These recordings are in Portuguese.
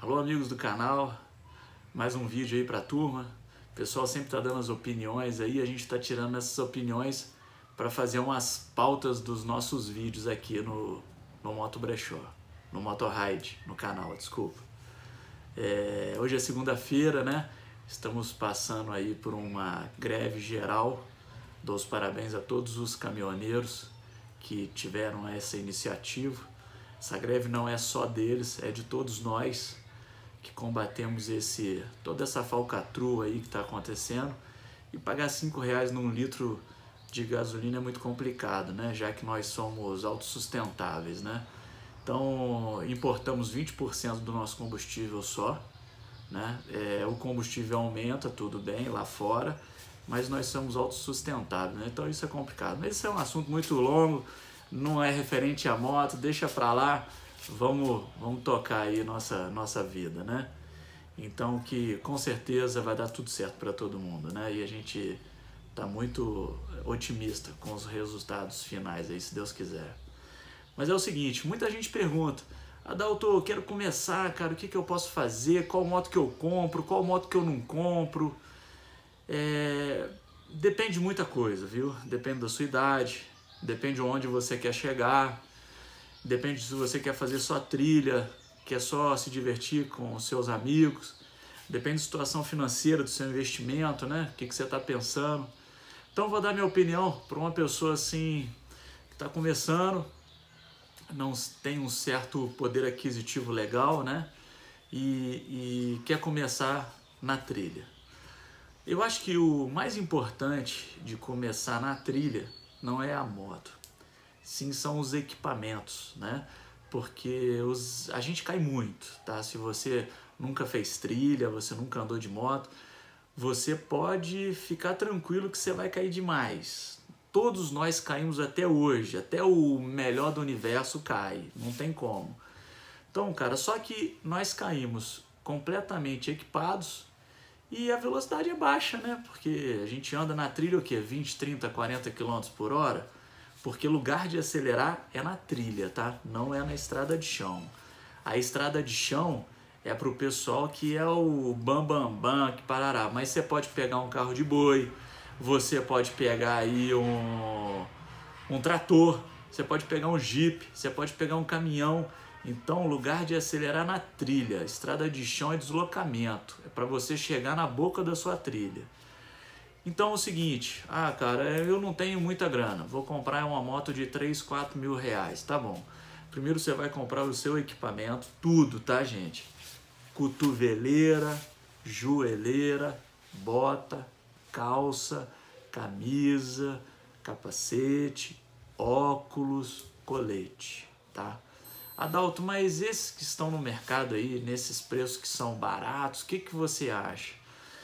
Alô, amigos do canal, mais um vídeo aí pra turma. O pessoal sempre tá dando as opiniões aí, a gente tá tirando essas opiniões para fazer umas pautas dos nossos vídeos aqui no Moto Brechó, no Moto Ride, no canal, desculpa. Hoje é segunda-feira, né? Estamos passando aí por uma greve geral. Dou os parabéns a todos os caminhoneiros que tiveram essa iniciativa. Essa greve não é só deles, é de todos nós que combatemos toda essa falcatrua aí que está acontecendo. E pagar R$5 num litro de gasolina é muito complicado, né? Já que nós somos autossustentáveis, né? Então importamos 20% do nosso combustível só, né? O combustível aumenta, tudo bem, lá fora, mas nós somos autossustentáveis, né? Então isso é complicado. Mas esse é um assunto muito longo, não é referente à moto, deixa pra lá, vamos tocar aí nossa vida, né? Então que com certeza vai dar tudo certo para todo mundo, né? E a gente tá muito otimista com os resultados finais aí, se Deus quiser. Mas é o seguinte, muita gente pergunta: Adalto, eu quero começar, cara, o que eu posso fazer? Qual moto que eu compro? Qual moto que eu não compro? Depende de muita coisa, viu? Depende da sua idade, depende de onde você quer chegar, depende se você quer fazer só trilha, quer só se divertir com os seus amigos, depende da situação financeira do seu investimento, né? O que você está pensando. Então vou dar minha opinião para uma pessoa assim que está começando, não tem um certo poder aquisitivo legal, né? E quer começar na trilha. Eu acho que o mais importante de começar na trilha não é a moto, sim são os equipamentos, né? Porque a gente cai muito, tá? Se você nunca fez trilha, você nunca andou de moto, você pode ficar tranquilo que você vai cair demais. Todos nós caímos até hoje, até o melhor do universo cai, não tem como. Então, cara, só que nós caímos completamente equipados e a velocidade é baixa, né? Porque a gente anda na trilha o quê? 20, 30, 40 km por hora? Porque lugar de acelerar é na trilha, tá? Não é na estrada de chão. A estrada de chão é para o pessoal que é o bam, que parará. Mas você pode pegar um carro de boi, você pode pegar aí um trator, você pode pegar um Jeep, você pode pegar um caminhão. Então, o lugar de acelerar na trilha, estrada de chão é deslocamento, é para você chegar na boca da sua trilha. Então é o seguinte, cara, eu não tenho muita grana, vou comprar uma moto de 3, 4 mil reais, tá bom. Primeiro você vai comprar o seu equipamento, tudo, tá, gente? Cotoveleira, joelheira, bota, calça, camisa, capacete, óculos, colete, tá? Adalto, mas esses que estão no mercado aí, nesses preços que são baratos, o que você acha?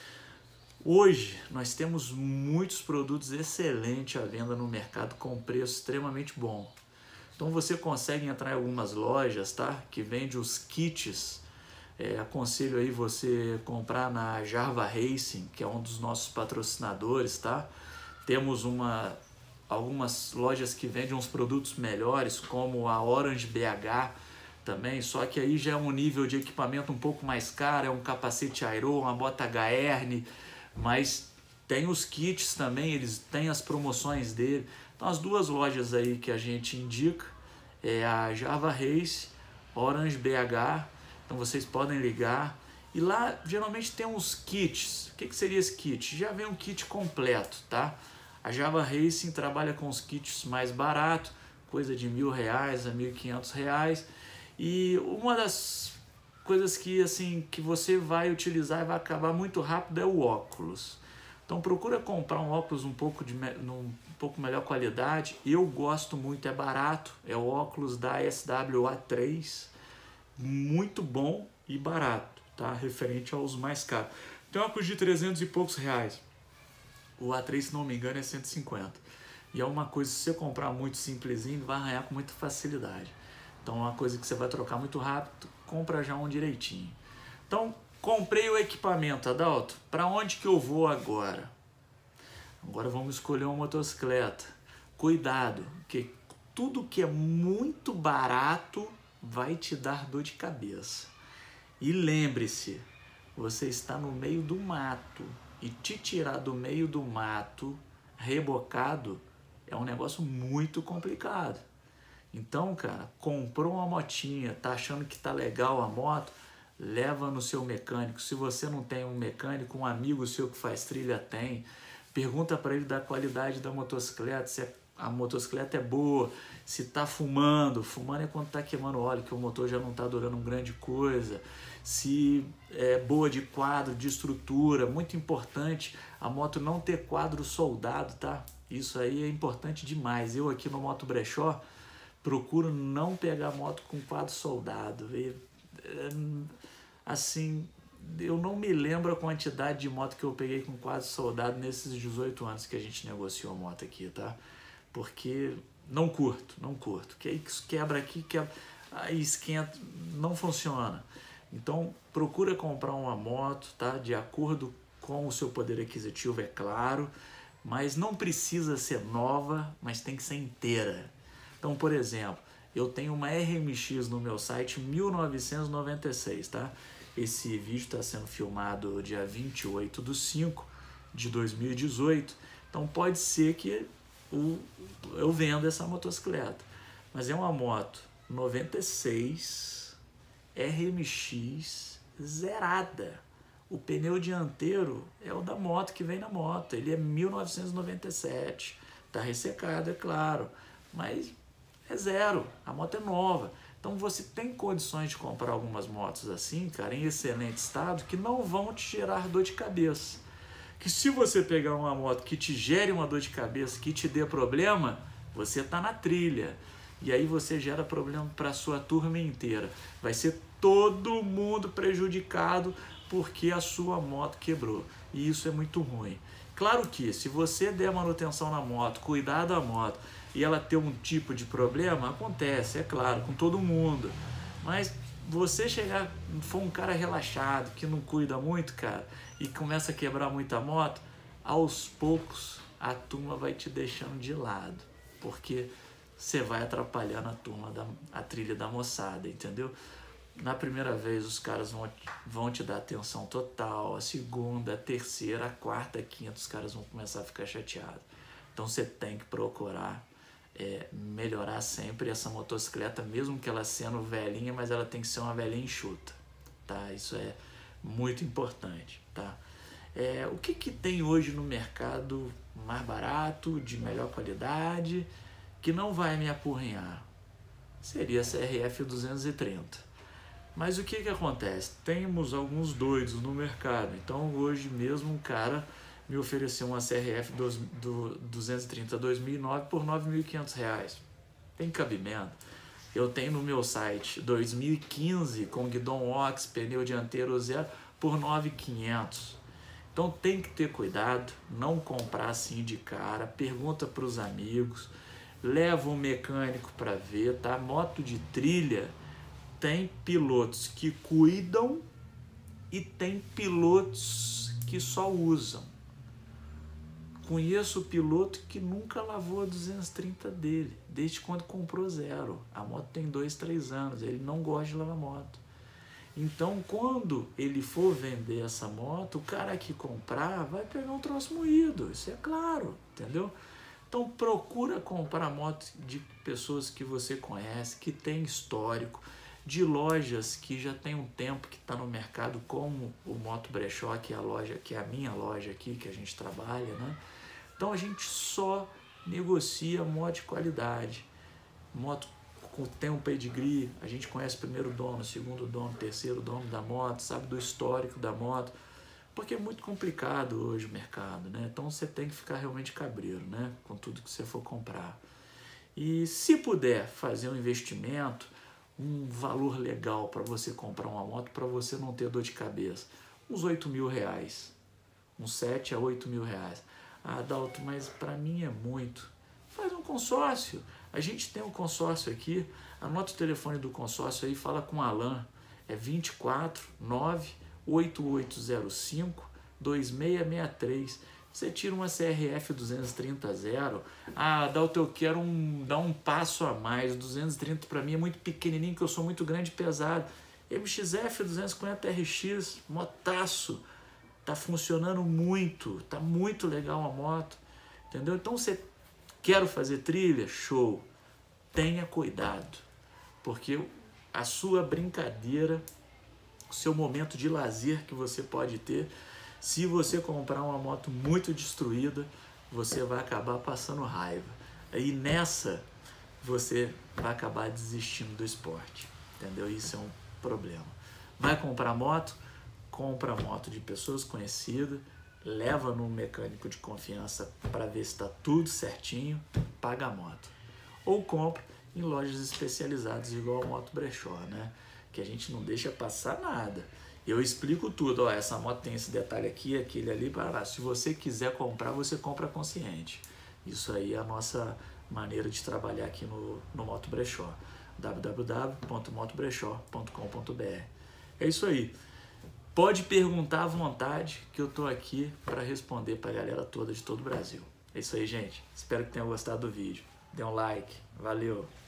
Hoje nós temos muitos produtos excelentes à venda no mercado com preço extremamente bom. Então você consegue entrar em algumas lojas, tá? Que vende os kits. Aconselho aí você comprar na Jarva Racing, que é um dos nossos patrocinadores, tá? Temos algumas lojas que vendem uns produtos melhores, como a Orange BH também, só que aí já é um nível de equipamento um pouco mais caro, é um capacete Aero, uma bota HR, mas tem os kits também, eles têm as promoções dele. Então as duas lojas aí que a gente indica é a Jarva Race, Orange BH, então vocês podem ligar. E lá geralmente tem uns kits. O que seria esse kit? Já vem um kit completo, tá? A Jarva Racing trabalha com os kits mais baratos, coisa de R$1.000 a R$1.500. E uma das coisas que você vai utilizar e vai acabar muito rápido é o óculos. Então procura comprar um óculos um pouco melhor qualidade. Eu gosto muito, é barato, é o óculos da SWA3, muito bom e barato, tá? Referente aos mais caros. Tem óculos de 300 e poucos reais. O A3, se não me engano, é 150. E é uma coisa, se você comprar muito simplesinho, vai arranhar com muita facilidade. Então é uma coisa que você vai trocar muito rápido, compra já um direitinho. Então, comprei o equipamento, Adalto. Para onde que eu vou agora? Agora vamos escolher uma motocicleta. Cuidado, porque tudo que é muito barato vai te dar dor de cabeça. E lembre-se, você está no meio do mato e te tirar do meio do mato rebocado é um negócio muito complicado. Então, cara, comprou uma motinha, tá achando que tá legal a moto, leva no seu mecânico. Se você não tem um mecânico, um amigo seu que faz trilha tem, pergunta para ele da qualidade da motocicleta, se a motocicleta é boa, se tá fumando é quando tá queimando óleo, que o motor já não tá durando grande coisa, se é boa de quadro, de estrutura, muito importante a moto não ter quadro soldado, tá? Isso aí é importante demais. Eu aqui no Moto Brechó procuro não pegar moto com quadro soldado. Assim, eu não me lembro a quantidade de moto que eu peguei com quadro soldado nesses 18 anos que a gente negociou a moto aqui, tá? Porque não curto. Que aí quebra aqui, aí esquenta, não funciona. Então, procura comprar uma moto, tá? De acordo com o seu poder aquisitivo, é claro, mas não precisa ser nova, mas tem que ser inteira. Então, por exemplo, eu tenho uma RMX no meu site 1996, tá? Esse vídeo está sendo filmado dia 28/5/2018, então pode ser que eu venda essa motocicleta. Mas é uma moto 96 RMX zerada. O pneu dianteiro é o da moto que vem na moto, ele é 1997, tá ressecado, é claro, mas é zero, a moto é nova. Então você tem condições de comprar algumas motos assim, cara, em excelente estado, que não vão te gerar dor de cabeça. Que se você pegar uma moto que te gere uma dor de cabeça, que te dê problema, você tá na trilha. E aí você gera problema para a sua turma inteira. Vai ser todo mundo prejudicado porque a sua moto quebrou. E isso é muito ruim. Claro que se você der manutenção na moto, cuidar da moto e ela ter um tipo de problema, acontece, é claro, com todo mundo. Mas você for um cara relaxado, que não cuida muito, cara, e começa a quebrar muita moto, aos poucos a turma vai te deixando de lado, porque você vai atrapalhando a trilha da moçada, entendeu? Na primeira vez os caras vão te dar atenção total, a segunda, a terceira, a quarta, a quinta, os caras vão começar a ficar chateados. Então você tem que procurar melhorar sempre essa motocicleta, mesmo que ela sendo velhinha, mas ela tem que ser uma velhinha enxuta, tá? Isso é muito importante, tá? O que tem hoje no mercado mais barato, de melhor qualidade, que não vai me apurrinhar? Seria a CRF 230. Mas o que acontece? Temos alguns doidos no mercado. Então hoje mesmo um cara me ofereceu uma CRF 230 2009 por R$ 9.500. Tem cabimento. Eu tenho no meu site 2015 com guidão ox, pneu dianteiro zero por R$ 9.500. Então tem que ter cuidado, não comprar assim de cara, pergunta para os amigos, leva um mecânico para ver, tá? Moto de trilha tem pilotos que cuidam e tem pilotos que só usam. Conheço o piloto que nunca lavou a 230 dele, desde quando comprou zero. A moto tem 2, 3 anos, ele não gosta de lavar moto. Então, quando ele for vender essa moto, o cara que comprar vai pegar um troço moído, isso é claro, entendeu? Então, procura comprar moto de pessoas que você conhece, que tem histórico, de lojas que já tem um tempo que está no mercado, como o Moto Brechó, que é a minha loja aqui, que a gente trabalha, né? Então a gente só negocia moto de qualidade, moto tem um pedigree, a gente conhece o primeiro dono, segundo dono, terceiro dono da moto, sabe do histórico da moto, porque é muito complicado hoje o mercado, né? Então você tem que ficar realmente cabreiro, né? Com tudo que você for comprar. E se puder fazer um investimento, um valor legal para você comprar uma moto, para você não ter dor de cabeça, uns R$8.000, uns 7 a 8 mil reais. Ah, Adalto, mas para mim é muito. Faz um consórcio. A gente tem um consórcio aqui, anota o telefone do consórcio aí, fala com o Alan, é 24 98805 2663. Você tira uma CRF 230 zero. Ah, Adalto, eu quero dar um passo a mais. 230 para mim é muito pequenininho, que eu sou muito grande e pesado. MXF 250 RX, motaço, tá funcionando muito, tá muito legal a moto, entendeu? Então você quer fazer trilha? Show! Tenha cuidado, porque a sua brincadeira, o seu momento de lazer que você pode ter, se você comprar uma moto muito destruída, você vai acabar passando raiva. Aí nessa, você vai acabar desistindo do esporte, entendeu? Isso é um problema. Vai comprar moto? Compra moto de pessoas conhecidas, leva num mecânico de confiança para ver se está tudo certinho, paga a moto. Ou compra em lojas especializadas, igual a Moto Brechó, né? Que a gente não deixa passar nada. Eu explico tudo, ó, essa moto tem esse detalhe aqui, aquele ali, para se você quiser comprar, você compra consciente. Isso aí é a nossa maneira de trabalhar aqui no Moto Brechó, www.motobrechó.com.br. É isso aí. Pode perguntar à vontade, que eu tô aqui para responder para a galera toda de todo o Brasil. É isso aí, gente. Espero que tenham gostado do vídeo. Dê um like. Valeu!